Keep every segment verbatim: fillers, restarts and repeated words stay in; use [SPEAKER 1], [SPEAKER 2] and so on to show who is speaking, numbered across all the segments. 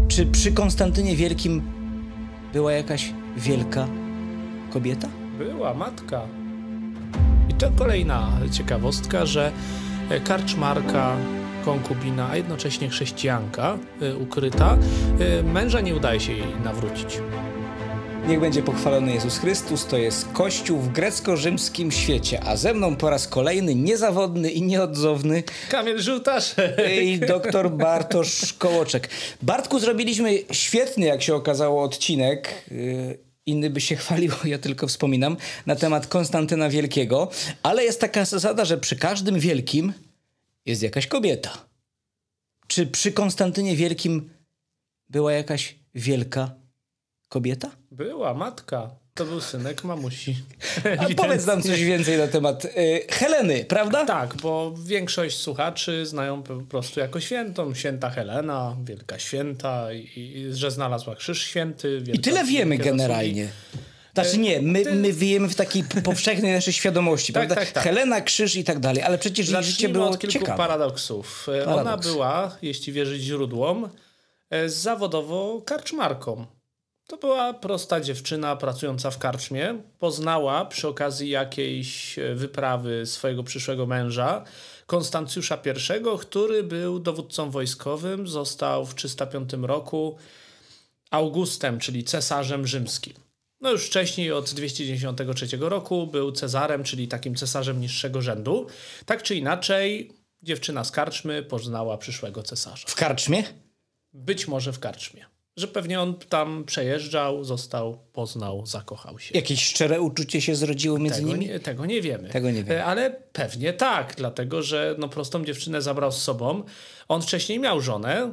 [SPEAKER 1] Czy przy Konstantynie Wielkim była jakaś wielka kobieta?
[SPEAKER 2] Była matka. I to kolejna ciekawostka, że karczmarka, konkubina, a jednocześnie chrześcijanka y, ukryta, y, męża nie udaje się jej nawrócić.
[SPEAKER 1] Niech będzie pochwalony Jezus Chrystus, to jest Kościół w grecko-rzymskim świecie, a ze mną po raz kolejny niezawodny i nieodzowny
[SPEAKER 2] Kamil Żółtasz
[SPEAKER 1] i doktor Bartosz Kołoczek. Bartku, zrobiliśmy świetny, jak się okazało, odcinek, yy, inny by się chwalił, ja tylko wspominam, na temat Konstantyna Wielkiego, ale jest taka zasada, że przy każdym wielkim jest jakaś kobieta. Czy przy Konstantynie Wielkim była jakaś wielka kobieta?
[SPEAKER 2] Była matka. To był synek mamusi.
[SPEAKER 1] A powiedz nam coś więcej na temat y, Heleny, prawda?
[SPEAKER 2] Tak, bo większość słuchaczy znają po prostu jako świętą. Święta Helena, wielka święta, i, i że znalazła krzyż święty.
[SPEAKER 1] I tyle wiemy generalnie. Znaczy nie, my, my wiemy w takiej powszechnej naszej świadomości,
[SPEAKER 2] tak,
[SPEAKER 1] prawda?
[SPEAKER 2] Tak, tak.
[SPEAKER 1] Helena, krzyż i tak dalej, ale przecież jej życie było
[SPEAKER 2] od kilku
[SPEAKER 1] ciekawe.
[SPEAKER 2] paradoksów.
[SPEAKER 1] Paradoks.
[SPEAKER 2] Ona była, jeśli wierzyć źródłom, zawodowo karczmarką. To była prosta dziewczyna pracująca w karczmie. Poznała przy okazji jakiejś wyprawy swojego przyszłego męża, Konstancjusza I, który był dowódcą wojskowym. Został w trzysta piątym roku Augustem, czyli cesarzem rzymskim. No już wcześniej od dwieście dziewięćdziesiątego trzeciego roku był cezarem, czyli takim cesarzem niższego rzędu. Tak czy inaczej, dziewczyna z karczmy poznała przyszłego cesarza.
[SPEAKER 1] W karczmie?
[SPEAKER 2] Być może w karczmie. Że pewnie on tam przejeżdżał, został, poznał, zakochał się.
[SPEAKER 1] Jakieś szczere uczucie się zrodziło między
[SPEAKER 2] tego
[SPEAKER 1] nimi?
[SPEAKER 2] Nie, tego nie wiemy.
[SPEAKER 1] Tego nie wiemy.
[SPEAKER 2] Ale pewnie tak, dlatego że no, prostą dziewczynę zabrał z sobą. On wcześniej miał żonę,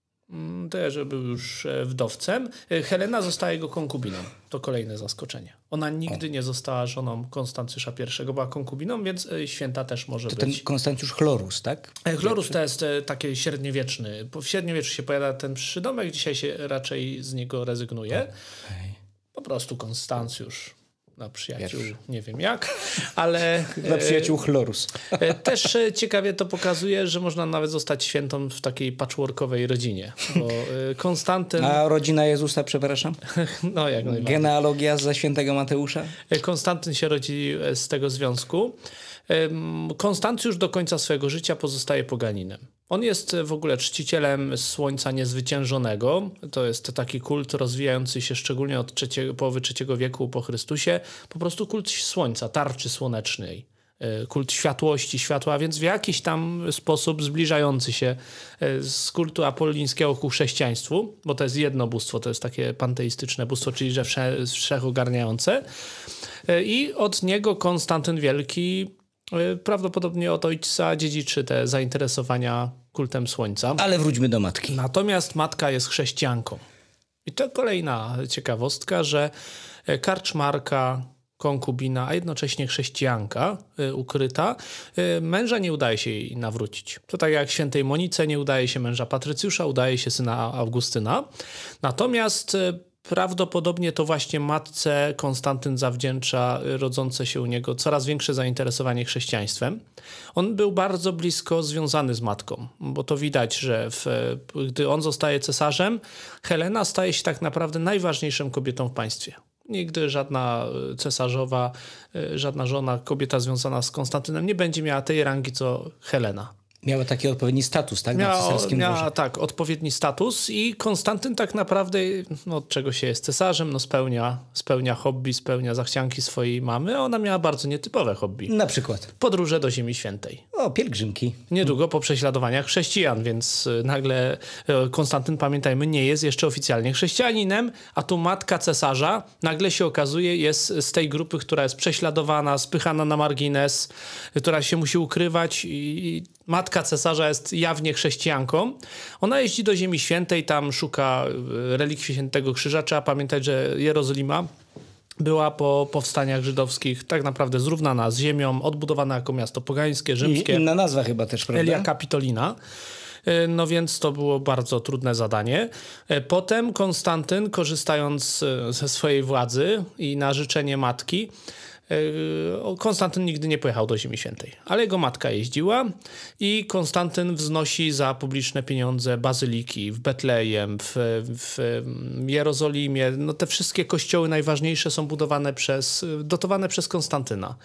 [SPEAKER 2] też był już wdowcem. Helena została jego konkubiną. To kolejne zaskoczenie. Ona nigdy o. nie została żoną Konstancjusza I, była konkubiną, więc święta też może
[SPEAKER 1] to
[SPEAKER 2] być.
[SPEAKER 1] Ten Konstancjusz Chlorus, tak?
[SPEAKER 2] Chlorus to jest taki średniowieczny. W średniowieczu się pojawia ten przydomek, dzisiaj się raczej z niego rezygnuje. Okay. Po prostu Konstancjusz. Dla przyjaciół, Pierwszy. nie wiem jak, ale...
[SPEAKER 1] Dla przyjaciół Chlorus.
[SPEAKER 2] Też ciekawie to pokazuje, że można nawet zostać świętą w takiej patchworkowej rodzinie. Bo Konstantyn...
[SPEAKER 1] A rodzina Jezusa, przepraszam?
[SPEAKER 2] No jak najbardziej.
[SPEAKER 1] Genealogia ze świętego Mateusza?
[SPEAKER 2] Konstantyn się rodzi z tego związku. Konstancjusz do końca swojego życia pozostaje poganinem. On jest w ogóle czcicielem Słońca Niezwyciężonego. To jest taki kult rozwijający się szczególnie od trzeciego, połowy trzeciego wieku po Chrystusie. Po prostu kult Słońca, tarczy słonecznej. Kult światłości, światła, więc w jakiś tam sposób zbliżający się z kultu apollińskiego ku chrześcijaństwu, bo to jest jedno bóstwo, to jest takie panteistyczne bóstwo, czyli że wsze, wszechogarniające. I od niego Konstantyn Wielki prawdopodobnie od ojca dziedziczy te zainteresowania kultem Słońca.
[SPEAKER 1] Ale wróćmy do matki.
[SPEAKER 2] Natomiast matka jest chrześcijanką. I to kolejna ciekawostka, że karczmarka, konkubina, a jednocześnie chrześcijanka y, ukryta, y, męża nie udaje się jej nawrócić. To tak jak świętej Monice nie udaje się męża Patrycjusza, udaje się syna Augustyna. Natomiast y, prawdopodobnie to właśnie matce Konstantyn zawdzięcza rodzące się u niego coraz większe zainteresowanie chrześcijaństwem. On był bardzo blisko związany z matką, bo to widać, że w, gdy on zostaje cesarzem, Helena staje się tak naprawdę najważniejszą kobietą w państwie. Nigdy żadna cesarzowa, żadna żona, kobieta związana z Konstantynem nie będzie miała tej rangi co Helena.
[SPEAKER 1] Miała taki odpowiedni status, tak?
[SPEAKER 2] Miała,
[SPEAKER 1] na cesarskim
[SPEAKER 2] miała
[SPEAKER 1] dworze.
[SPEAKER 2] tak, odpowiedni status i Konstantyn tak naprawdę, no, od czego się jest cesarzem, no, spełnia, spełnia hobby, spełnia zachcianki swojej mamy, a ona miała bardzo nietypowe hobby.
[SPEAKER 1] Na przykład?
[SPEAKER 2] Podróże do Ziemi Świętej.
[SPEAKER 1] O, pielgrzymki.
[SPEAKER 2] Niedługo po prześladowaniach chrześcijan, więc nagle Konstantyn, pamiętajmy, nie jest jeszcze oficjalnie chrześcijaninem, a tu matka cesarza nagle się okazuje jest z tej grupy, która jest prześladowana, spychana na margines, która się musi ukrywać i matka cesarza jest jawnie chrześcijanką. Ona jeździ do Ziemi Świętej, tam szuka relikwii Świętego Krzyża. Trzeba pamiętać, że Jerozolima była po powstaniach żydowskich tak naprawdę zrównana z ziemią, odbudowana jako miasto pogańskie, rzymskie.
[SPEAKER 1] I inna nazwa chyba też, prawda?
[SPEAKER 2] Elia Capitolina. No więc to było bardzo trudne zadanie. Potem Konstantyn, korzystając ze swojej władzy i na życzenie matki, Konstantyn nigdy nie pojechał do Ziemi Świętej, ale jego matka jeździła i Konstantyn wznosi za publiczne pieniądze bazyliki w Betlejem, w, w Jerozolimie. No te wszystkie kościoły najważniejsze są budowane przez, dotowane przez Konstantyna.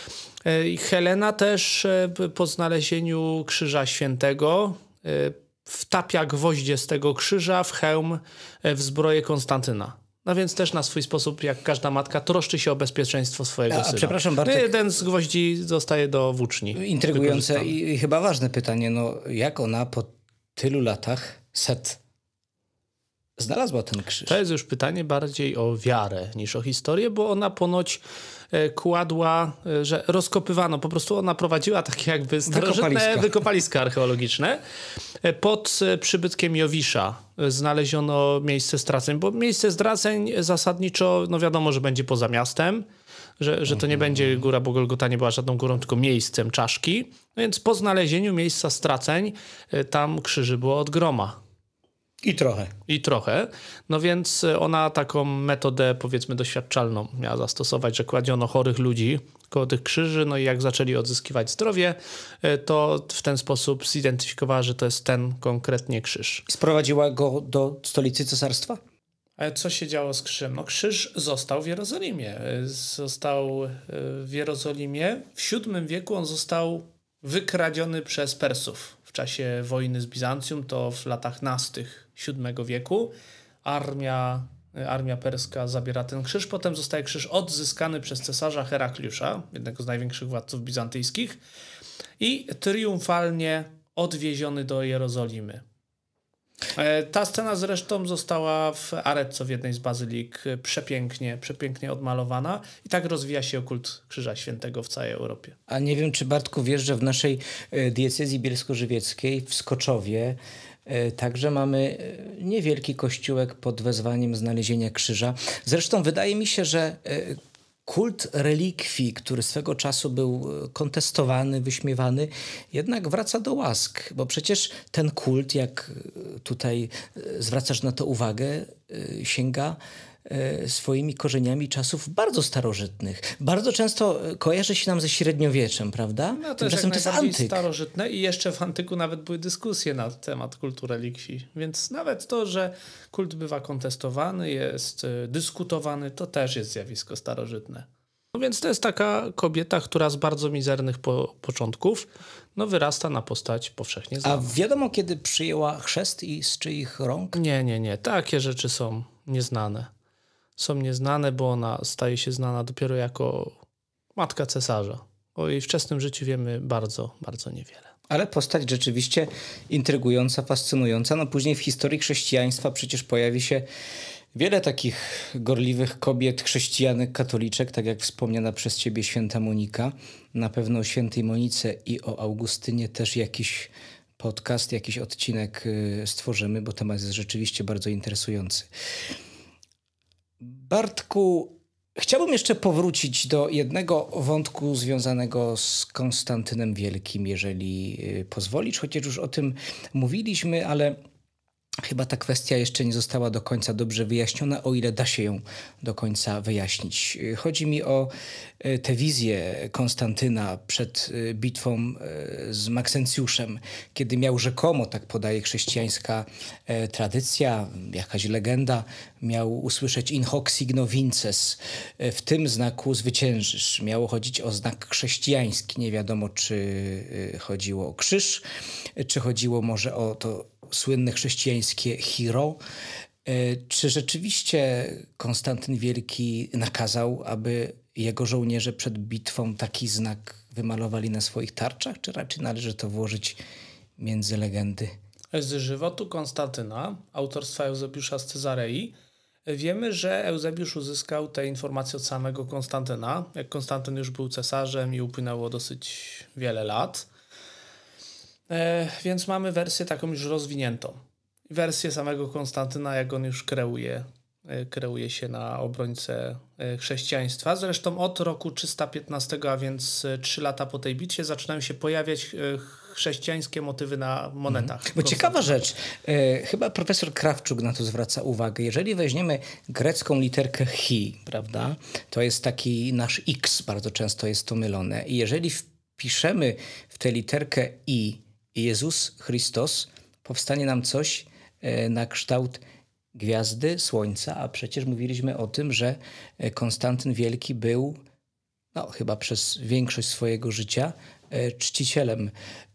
[SPEAKER 2] Helena też po znalezieniu Krzyża Świętego wtapia gwoździe z tego krzyża w hełm w zbroję Konstantyna. No więc też na swój sposób, jak każda matka, troszczy się o bezpieczeństwo swojego
[SPEAKER 1] a,
[SPEAKER 2] syna.
[SPEAKER 1] Przepraszam, Bartek.
[SPEAKER 2] Jeden z gwoździ zostaje do włóczni.
[SPEAKER 1] Intrygujące i, i chyba ważne pytanie. No, jak ona po tylu latach, set, znalazła ten krzyż?
[SPEAKER 2] To jest już pytanie bardziej o wiarę niż o historię, bo ona ponoć e, kładła, e, że rozkopywano, po prostu ona prowadziła takie jakby starożytne
[SPEAKER 1] Wykopaliska.
[SPEAKER 2] wykopaliska archeologiczne. E, pod e, przybytkiem Jowisza e, znaleziono miejsce straceń, bo miejsce zdradzeń zasadniczo, no wiadomo, że będzie poza miastem, że, że to nie będzie góra, bo Golgota nie była żadną górą, tylko miejscem czaszki. No więc po znalezieniu miejsca straceń e, tam krzyży było od groma.
[SPEAKER 1] I trochę.
[SPEAKER 2] I trochę. No więc ona taką metodę, powiedzmy, doświadczalną miała zastosować, że kładziono chorych ludzi koło tych krzyży, no i jak zaczęli odzyskiwać zdrowie, to w ten sposób zidentyfikowała, że to jest ten konkretnie krzyż.
[SPEAKER 1] Sprowadziła go do stolicy cesarstwa?
[SPEAKER 2] Ale co się działo z krzyżem? No krzyż został w Jerozolimie. Został w Jerozolimie. W siódmym wieku on został wykradziony przez Persów. W czasie wojny z Bizancjum, to w latach nastych siódmego wieku, armia, armia perska zabiera ten krzyż. Potem zostaje krzyż odzyskany przez cesarza Herakliusza, jednego z największych władców bizantyjskich, i triumfalnie odwieziony do Jerozolimy. Ta scena zresztą została w Arezzo, w jednej z bazylik, przepięknie, przepięknie odmalowana i tak rozwija się kult Krzyża Świętego w całej Europie.
[SPEAKER 1] A nie wiem, czy Bartku wiesz, że w naszej diecezji bielsko-żywieckiej w Skoczowie także mamy niewielki kościółek pod wezwaniem znalezienia krzyża. Zresztą wydaje mi się, że kult relikwii, który swego czasu był kontestowany, wyśmiewany, jednak wraca do łask, bo przecież ten kult, jak tutaj zwracasz na to uwagę, sięga swoimi korzeniami czasów bardzo starożytnych. Bardzo często kojarzy się nam ze średniowieczem, prawda?
[SPEAKER 2] No to jest jak najbardziej starożytne i jeszcze w antyku nawet były dyskusje na temat kultu relikwii. Więc nawet to, że kult bywa kontestowany, jest dyskutowany, to też jest zjawisko starożytne. No więc to jest taka kobieta, która z bardzo mizernych po początków no wyrasta na postać powszechnie znaną.
[SPEAKER 1] A wiadomo, kiedy przyjęła chrzest i z czyich rąk?
[SPEAKER 2] Nie, nie, nie. Takie rzeczy są nieznane. Są nieznane, bo ona staje się znana dopiero jako matka cesarza. O jej wczesnym życiu wiemy bardzo, bardzo niewiele.
[SPEAKER 1] Ale postać rzeczywiście intrygująca, fascynująca. No później w historii chrześcijaństwa przecież pojawi się wiele takich gorliwych kobiet, chrześcijanek, katoliczek, tak jak wspomniana przez ciebie święta Monika. Na pewno o świętej Monice i o Augustynie też jakiś podcast, jakiś odcinek stworzymy, bo temat jest rzeczywiście bardzo interesujący. Bartku, chciałbym jeszcze powrócić do jednego wątku związanego z Konstantynem Wielkim, jeżeli pozwolisz, chociaż już o tym mówiliśmy, ale chyba ta kwestia jeszcze nie została do końca dobrze wyjaśniona, o ile da się ją do końca wyjaśnić. Chodzi mi o tę wizję Konstantyna przed bitwą z Maksencjuszem, kiedy miał rzekomo, tak podaje chrześcijańska tradycja, jakaś legenda, miał usłyszeć in hoc signo vinces, w tym znaku zwyciężysz. Miało chodzić o znak chrześcijański. Nie wiadomo, czy chodziło o krzyż, czy chodziło może o to słynne chrześcijańskie hero. Czy rzeczywiście Konstantyn Wielki nakazał, aby jego żołnierze przed bitwą taki znak wymalowali na swoich tarczach, czy raczej należy to włożyć między legendy?
[SPEAKER 2] Z żywotu Konstantyna, autorstwa Eusebiusza z Cezarei, wiemy, że Eusebiusz uzyskał te informacje od samego Konstantyna, jak Konstantyn już był cesarzem i upłynęło dosyć wiele lat. E, więc mamy wersję taką już rozwiniętą. Wersję samego Konstantyna, jak on już kreuje kreuje się na obrońcę chrześcijaństwa. Zresztą od roku trzysta piętnastego, a więc trzy lata po tej bitwie, zaczynają się pojawiać chrześcijańskie motywy na monetach.
[SPEAKER 1] Mhm. Bo ciekawa rzecz, e, chyba profesor Krawczuk na to zwraca uwagę. Jeżeli weźmiemy grecką literkę chi, prawda, to jest taki nasz X, bardzo często jest to mylone. I jeżeli wpiszemy w tę literkę I Jezus Chrystus, powstanie nam coś e, na kształt gwiazdy, słońca, a przecież mówiliśmy o tym, że Konstantyn Wielki był, no chyba przez większość swojego życia, e, czcicielem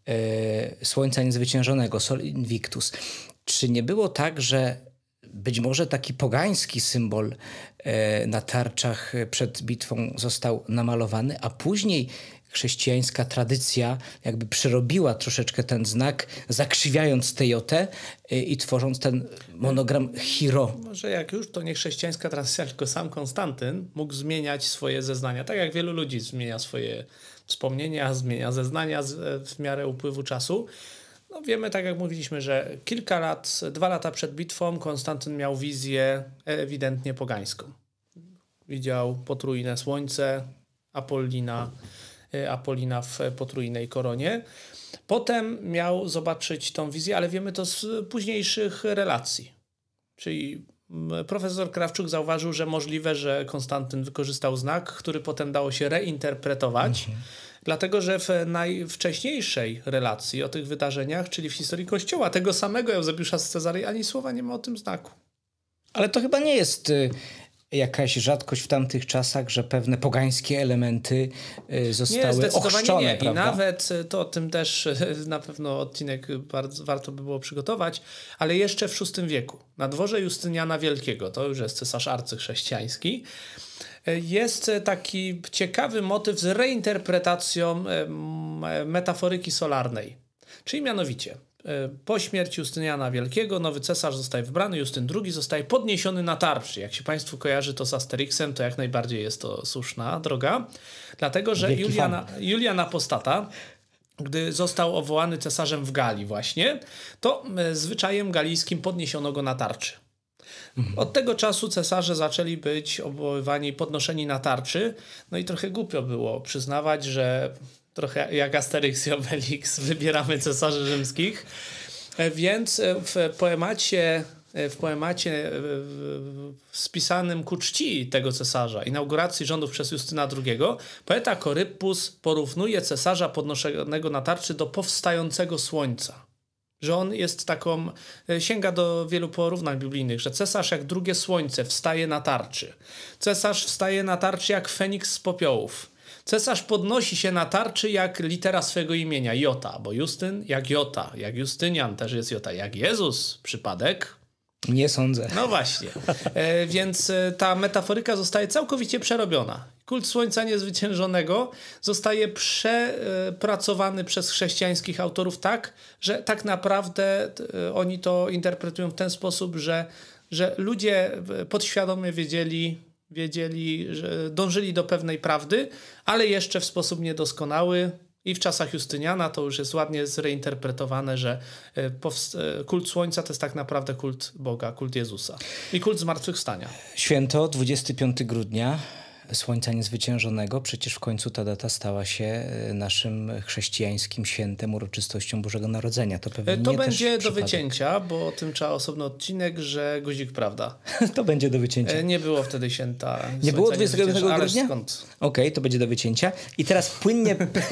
[SPEAKER 1] e, Słońca Niezwyciężonego, Sol Invictus. Czy nie było tak, że być może taki pogański symbol e, na tarczach przed bitwą został namalowany, a później chrześcijańska tradycja jakby przerobiła troszeczkę ten znak, zakrzywiając tę jotę i, i tworząc ten monogram Hiro.
[SPEAKER 2] Może jak już, to nie chrześcijańska tradycja, tylko sam Konstantyn mógł zmieniać swoje zeznania. Tak jak wielu ludzi zmienia swoje wspomnienia, zmienia zeznania z, w miarę upływu czasu. No wiemy, tak jak mówiliśmy, że kilka lat, dwa lata przed bitwą Konstantyn miał wizję ewidentnie pogańską. Widział potrójne słońce, Apollina, Apolina w potrójnej koronie. Potem miał zobaczyć tą wizję, ale wiemy to z późniejszych relacji. Czyli profesor Krawczuk zauważył, że możliwe, że Konstantyn wykorzystał znak, który potem dało się reinterpretować, mhm. dlatego że w najwcześniejszej relacji o tych wydarzeniach, czyli w historii Kościoła, tego samego Eusebiusza z Cezarei, ani słowa nie ma o tym znaku.
[SPEAKER 1] Ale to chyba nie jest jakaś rzadkość w tamtych czasach, że pewne pogańskie elementy zostały
[SPEAKER 2] nie, zdecydowanie
[SPEAKER 1] ochrzczone,
[SPEAKER 2] nie.
[SPEAKER 1] prawda?
[SPEAKER 2] I nawet to o tym też na pewno odcinek bardzo warto by było przygotować, ale jeszcze w szóstym wieku, na dworze Justyniana Wielkiego, to już jest cesarz arcychrześcijański, jest taki ciekawy motyw z reinterpretacją metaforyki solarnej. Czyli mianowicie po śmierci Justyniana Wielkiego nowy cesarz zostaje wybrany, Justyn drugi zostaje podniesiony na tarczy. Jak się Państwu kojarzy to z Asterixem, to jak najbardziej jest to słuszna droga. Dlatego, że Julian, Julian Apostata, gdy został obwołany cesarzem w Galii właśnie, to zwyczajem galijskim podniesiono go na tarczy. Mhm. Od tego czasu cesarze zaczęli być obwoływani, podnoszeni na tarczy. No i trochę głupio było przyznawać, że trochę jak Asterix i Obelix wybieramy cesarzy rzymskich. Więc w poemacie, w poemacie spisanym ku czci tego cesarza, inauguracji rządów przez Justyna drugiego, poeta Koryppus porównuje cesarza podnoszonego na tarczy do powstającego słońca. Że on jest taką, sięga do wielu porównań biblijnych, że cesarz jak drugie słońce wstaje na tarczy. Cesarz wstaje na tarczy jak Feniks z popiołów. Cesarz podnosi się na tarczy jak litera swego imienia, Jota, bo Justyn jak Jota, jak Justynian też jest Jota, jak Jezus, przypadek?
[SPEAKER 1] Nie sądzę.
[SPEAKER 2] No właśnie, e, więc ta metaforyka zostaje całkowicie przerobiona. Kult Słońca Niezwyciężonego zostaje przepracowany przez chrześcijańskich autorów tak, że tak naprawdę oni to interpretują w ten sposób, że, że ludzie podświadomie wiedzieli, wiedzieli, że dążyli do pewnej prawdy, ale jeszcze w sposób niedoskonały. I w czasach Justyniana to już jest ładnie zreinterpretowane, że kult Słońca to jest tak naprawdę kult Boga, kult Jezusa i kult zmartwychwstania.
[SPEAKER 1] Święto dwudziestego piątego grudnia, Słońca Niezwyciężonego. Przecież w końcu ta data stała się naszym chrześcijańskim świętem, uroczystością Bożego Narodzenia. To pewnie
[SPEAKER 2] To
[SPEAKER 1] nie
[SPEAKER 2] będzie
[SPEAKER 1] też
[SPEAKER 2] do
[SPEAKER 1] przypadek.
[SPEAKER 2] wycięcia, bo o tym trzeba osobny odcinek, że guzik prawda.
[SPEAKER 1] To będzie do wycięcia.
[SPEAKER 2] Nie było wtedy święta.
[SPEAKER 1] Nie było dwudziestego piątego grudnia?
[SPEAKER 2] Skąd?
[SPEAKER 1] Okej, okay, to będzie do wycięcia. I teraz płynnie,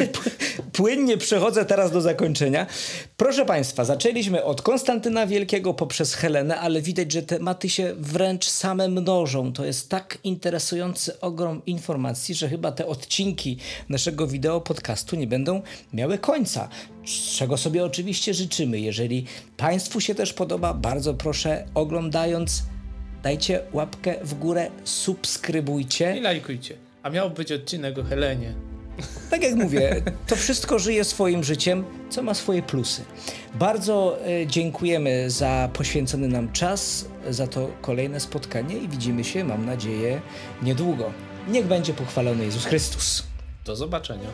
[SPEAKER 1] płynnie przechodzę teraz do zakończenia. Proszę Państwa, zaczęliśmy od Konstantyna Wielkiego poprzez Helenę, ale widać, że tematy się wręcz same mnożą. To jest tak interesujący ogrom informacji, że chyba te odcinki naszego wideo podcastu nie będą miały końca. Czego sobie oczywiście życzymy. Jeżeli Państwu się też podoba, bardzo proszę, oglądając, dajcie łapkę w górę, subskrybujcie.
[SPEAKER 2] I lajkujcie. A miał być odcinek o Helenie.
[SPEAKER 1] Tak jak mówię, to wszystko żyje swoim życiem, co ma swoje plusy. Bardzo y, dziękujemy za poświęcony nam czas, za to kolejne spotkanie i widzimy się, mam nadzieję, niedługo. Niech będzie pochwalony Jezus Chrystus.
[SPEAKER 2] Do zobaczenia.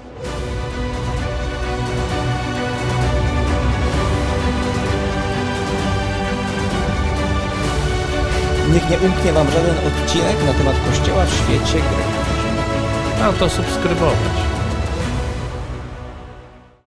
[SPEAKER 1] niech nie umknie wam żaden odcinek na temat Kościoła w świecie gry.
[SPEAKER 2] No to subskrybować.